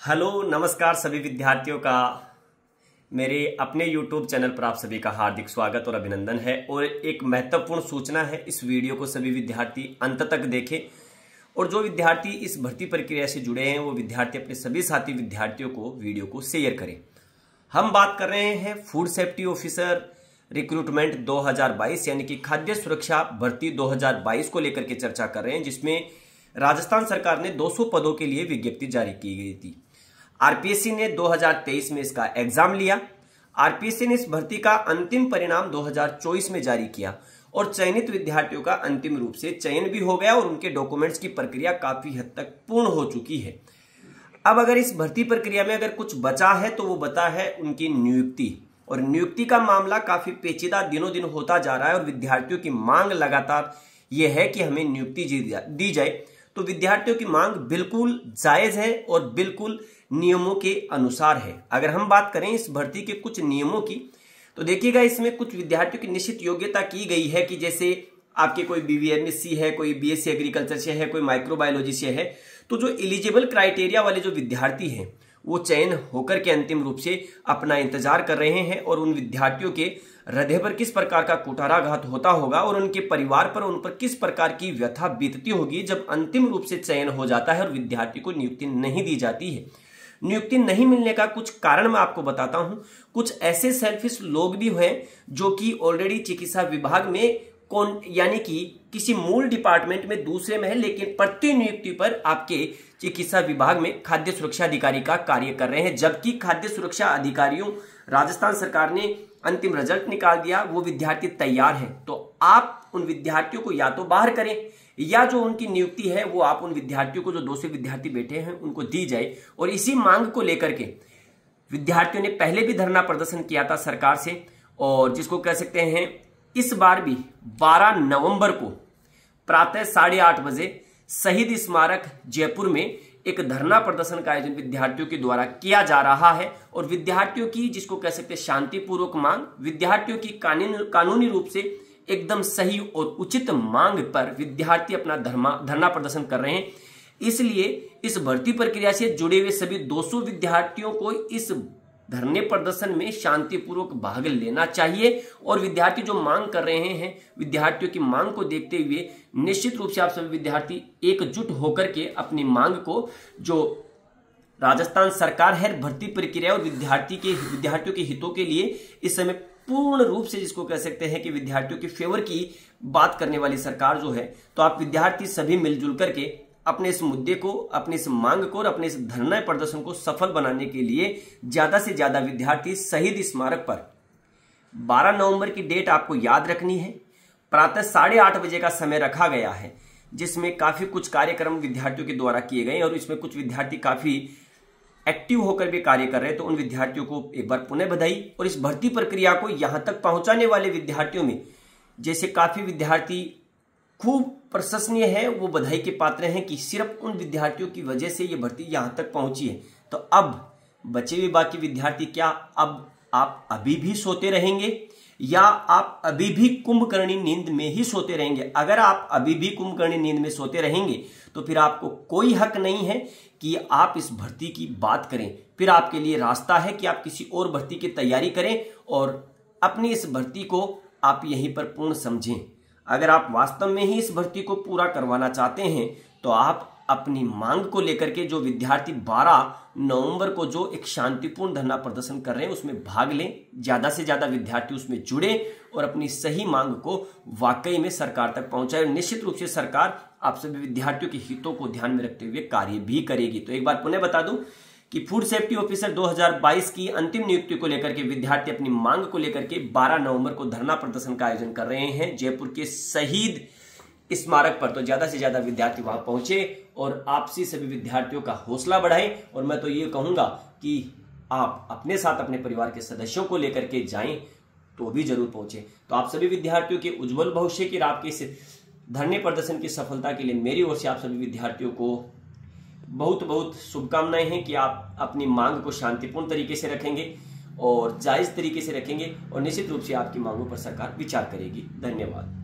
Hello नमस्कार सभी विद्यार्थियों का मेरे अपने YouTube चैनल पर आप सभी का हार्दिक स्वागत और अभिनंदन है। और एक महत्वपूर्ण सूचना है, इस वीडियो को सभी विद्यार्थी अंत तक देखें और जो विद्यार्थी इस भर्ती प्रक्रिया से जुड़े हैं वो विद्यार्थी अपने सभी साथी विद्यार्थियों को वीडियो को शेयर करें। हम बात कर रहे हैं फूड सेफ्टी ऑफिसर रिक्रूटमेंट 2022 यानी कि खाद्य सुरक्षा भर्ती 2022 को लेकर के चर्चा कर रहे हैं, जिसमें राजस्थान सरकार ने 200 पदों के लिए विज्ञप्ति जारी की गई थी। आरपीएससी ने 2023 में इसका एग्जाम लिया। आरपीएससी ने इस भर्ती का अंतिम परिणाम 2024 में जारी किया और चयनित विद्यार्थियों का अंतिम रूप से चयन भी हो गया और उनके डॉक्यूमेंट्स की प्रक्रिया काफी हद तक पूर्ण हो चुकी है। अब अगर इस भर्ती प्रक्रिया में अगर कुछ बचा है तो वो बचा है उनकी नियुक्ति, और नियुक्ति का मामला काफी पेचीदा दिनों दिन होता जा रहा है और विद्यार्थियों की मांग लगातार ये है कि हमें नियुक्ति दी जाए। तो विद्यार्थियों की मांग बिल्कुल जायज है और बिल्कुल नियमों के अनुसार है। अगर हम बात करें इस भर्ती के कुछ नियमों की तो देखिएगा, इसमें कुछ विद्यार्थियों की निश्चित योग्यता की गई है कि जैसे आपके कोई बीवीएमएससी है, कोई बीएससी एग्रीकल्चर से है, कोई माइक्रोबायोलॉजी से है, तो जो एलिजिबल क्राइटेरिया वाले जो विद्यार्थी हैं वो चयन होकर के अंतिम रूप से अपना इंतजार कर रहे हैं। और उन विद्यार्थियों के हृदय पर किस प्रकार का कुठाराघात होता होगा और उनके परिवार पर उन पर किस प्रकार की व्यथा बीतती होगी जब अंतिम रूप से चयन हो जाता है और विद्यार्थी को नियुक्ति नहीं दी जाती है। नियुक्ति नहीं मिलने का कुछ कारण मैं आपको बताता हूं। कुछ ऐसे सेल्फिश लोग भी हैं जो कि ऑलरेडी चिकित्सा विभाग में यानी कि किसी मूल डिपार्टमेंट में दूसरे में है, लेकिन प्रतिनियुक्ति पर आपके चिकित्सा विभाग में खाद्य सुरक्षा अधिकारी का कार्य कर रहे हैं, जबकि खाद्य सुरक्षा अधिकारियों राजस्थान सरकार ने अंतिम रिजल्ट निकाल दिया, वो विद्यार्थी तैयार हैं। तो आप उन विद्यार्थियों को या तो बाहर करें या जो उनकी नियुक्ति है वो आप उन विद्यार्थियों को जो 200 विद्यार्थी बैठे हैं उनको दी जाए। और इसी मांग को लेकर के विद्यार्थियों ने पहले भी धरना प्रदर्शन किया था सरकार से, और जिसको कह सकते हैं इस बार भी 12 नवंबर को प्रातः 8:30 बजे शहीद स्मारक जयपुर में एक धरना प्रदर्शन का आयोजन विद्यार्थियों के द्वारा किया जा रहा है। और विद्यार्थियों की जिसको कह सकते हैं शांतिपूर्वक मांग, विद्यार्थियों की कानूनी रूप से एकदम सही और उचित मांग पर विद्यार्थी अपना धरना प्रदर्शन कर रहे हैं। इसलिए इस भर्ती प्रक्रिया से जुड़े हुए सभी 200 विद्यार्थियों को इस धरने प्रदर्शन में शांतिपूर्वक भाग लेना चाहिए। और विद्यार्थी जो मांग कर रहे हैं, विद्यार्थियों की मांग को देखते हुए निश्चित रूप से आप सभी विद्यार्थी एकजुट होकर के अपनी मांग को, जो राजस्थान सरकार है भर्ती प्रक्रिया और विद्यार्थियों के हितों के लिए इस समय पूर्ण रूप से जिसको कह सकते हैं कि विद्यार्थियों के फेवर की बात करने वाली सरकार जो है, तो आप विद्यार्थी सभी मिलजुल करके अपने इस मुद्दे को, अपने इस मांग को और अपने इस धरना प्रदर्शन को सफल बनाने के लिए ज्यादा से ज्यादा विद्यार्थी शहीद स्मारक पर 12 नवंबर की डेट आपको याद रखनी है। प्रातः 8:30 बजे का समय रखा गया है, जिसमें काफी कुछ कार्यक्रम विद्यार्थियों के द्वारा किए गए और इसमें कुछ विद्यार्थी काफी एक्टिव होकर भी कार्य कर रहे हैं। तो उन विद्यार्थियों को एक बार पुनः बधाई। और इस भर्ती प्रक्रिया को यहां तक पहुंचाने वाले विद्यार्थियों में जैसे काफी विद्यार्थी खूब प्रशंसनीय है, वो बधाई के पात्र हैं कि सिर्फ उन विद्यार्थियों की वजह से ये भर्ती यहां तक पहुंची है। तो अब बचे हुए बाकी विद्यार्थी, क्या अब आप अभी भी सोते रहेंगे या आप अभी भी कुंभकर्णी नींद में ही सोते रहेंगे? अगर आप अभी भी कुंभकर्णी नींद में सोते रहेंगे तो फिर आपको कोई हक नहीं है कि आप इस भर्ती की बात करें। फिर आपके लिए रास्ता है कि आप किसी और भर्ती की तैयारी करें और अपनी इस भर्ती को आप यहीं पर पूर्ण समझें। अगर आप वास्तव में ही इस भर्ती को पूरा करवाना चाहते हैं तो आप अपनी मांग को लेकर के जो विद्यार्थी 12 नवंबर को जो एक शांतिपूर्ण धरना प्रदर्शन कर रहे हैं उसमें भाग लें, ज्यादा से ज्यादा विद्यार्थी उसमें जुड़े और अपनी सही मांग को वाकई में सरकार तक पहुंचाए। निश्चित रूप से सरकार आप सभी विद्यार्थियों के हितों को ध्यान में रखते हुए कार्य भी करेगी। तो एक बार पुनः बता दूं कि फूड सेफ्टी ऑफिसर 2022 की अंतिम नियुक्ति को लेकर के विद्यार्थी अपनी मांग को लेकर के 12 नवंबर को धरना प्रदर्शन का आयोजन कर रहे हैं जयपुर के शहीद स्मारक पर। तो ज्यादा से ज्यादा विद्यार्थी वहां पहुंचे और आपसी सभी विद्यार्थियों का हौसला बढ़ाएं। और मैं तो ये कहूंगा कि आप अपने साथ अपने परिवार के सदस्यों को लेकर के जाएं तो भी जरूर पहुंचे। तो आप सभी विद्यार्थियों के उज्जवल भविष्य की, आपके इस धरने प्रदर्शन की सफलता के लिए मेरी ओर से आप सभी विद्यार्थियों को बहुत बहुत शुभकामनाएं हैं कि आप अपनी मांग को शांतिपूर्ण तरीके से रखेंगे और जायज तरीके से रखेंगे और निश्चित रूप से आपकी मांगों पर सरकार विचार करेगी। धन्यवाद।